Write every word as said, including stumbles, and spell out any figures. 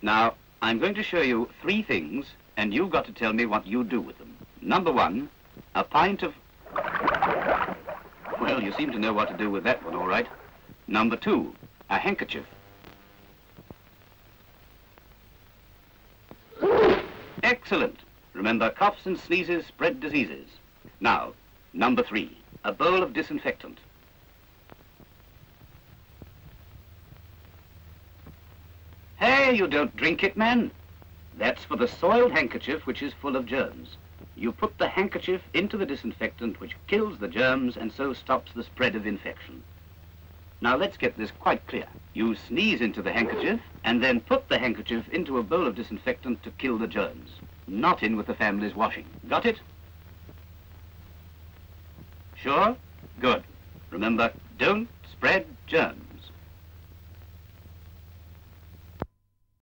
Now, I'm going to show you three things, and you've got to tell me what you do with them. Number one, a pint of... Well, you seem to know what to do with that one, all right. Number two, a handkerchief. Excellent. Remember, coughs and sneezes spread diseases. Now, number three, a bowl of disinfectant. Hey, you don't drink it, man. That's for the soiled handkerchief, which is full of germs. You put the handkerchief into the disinfectant, which kills the germs and so stops the spread of infection. Now, let's get this quite clear. You sneeze into the handkerchief and then put the handkerchief into a bowl of disinfectant to kill the germs. Not in with the family's washing. Got it? Sure? Good. Remember, don't spread germs.